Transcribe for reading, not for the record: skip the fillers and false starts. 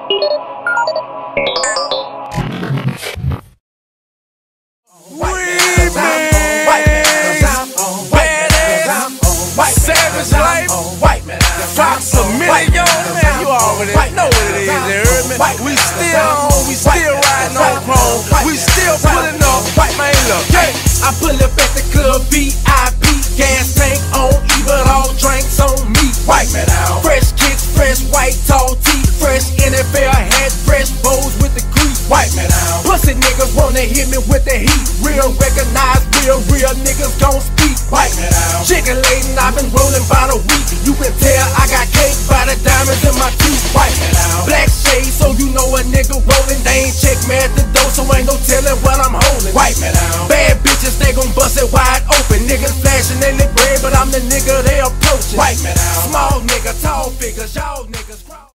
Savage life, Fox a million, man, you already know what it is, you heard me? We still riding on chrome, we still pulling up, man, look, hey. I pull up at the club, VIP, gas tank on E, but all drinks on me. Wipe me down. Fresh kicks, fresh white tall tee, fresh NFL hat, fresh bows with the grease. Wipe me down. Pussy niggas wanna hit me with the heat, real recognize real niggas gon' speak. Wipe me down. Chicken laden, I've been rolling by the week. You can tell I got cake by the diamonds in my teeth. Wipe me down. Black shades, so you know a nigga rolling. They ain't check me at the door, so ain't no telling what I'm holding. Wipe me down. Bad bitches, they gon' bust it wide open. Niggas flashing in the bread, but I'm the nigga they approaching. Wipe me down. Small nigga, tall figures, y'all niggas.